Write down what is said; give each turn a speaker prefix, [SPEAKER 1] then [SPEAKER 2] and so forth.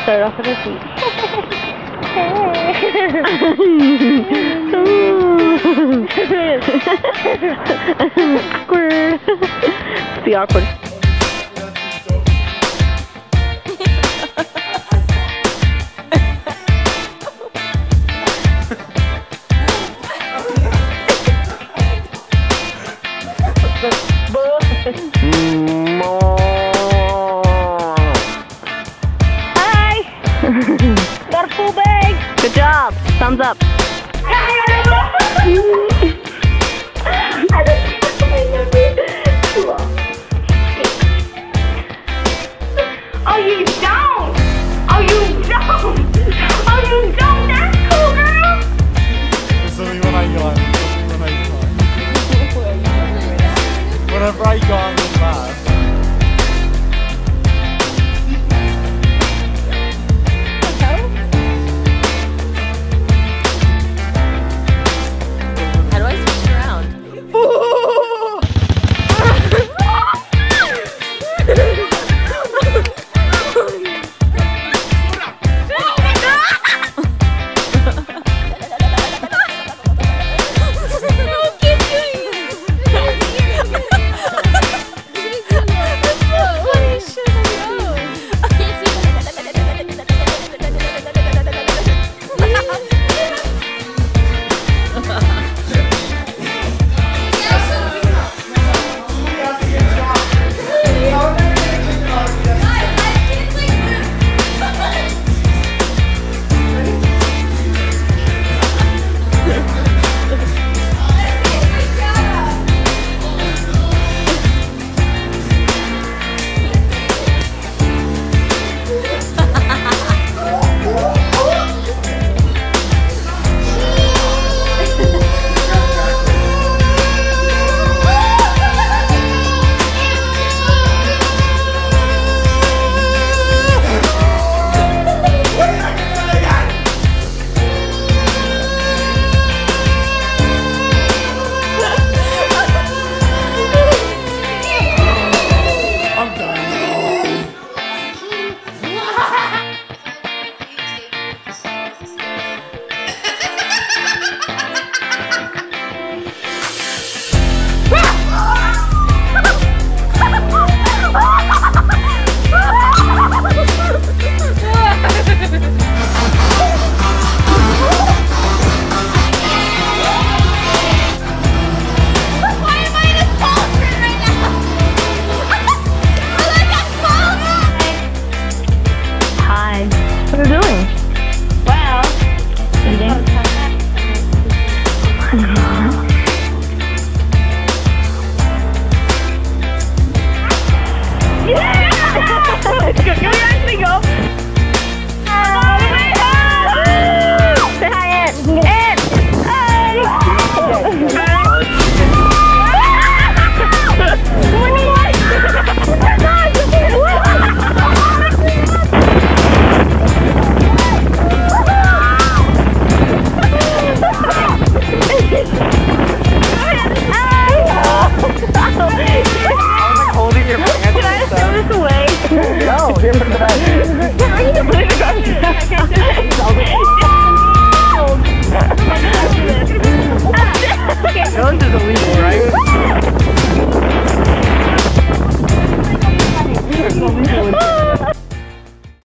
[SPEAKER 1] start off with a tweet. Awkward. Be awkward. Hi! Got a full bag! Good job! Thumbs up!
[SPEAKER 2] Oh, you don't! Oh, you don't! Oh, you don't! That's cool, girl!
[SPEAKER 3] It's only when I go on. Whenever I go on with that.
[SPEAKER 4] How do I switch it around?
[SPEAKER 1] What are you doing?
[SPEAKER 2] Well,
[SPEAKER 1] Eating?
[SPEAKER 2] yeah! Let's go. Can we actually go? All the way home!
[SPEAKER 1] Say hi, Aunt.
[SPEAKER 2] Aunt!
[SPEAKER 3] No, here for the best. Guns is illegal, right? It's illegal.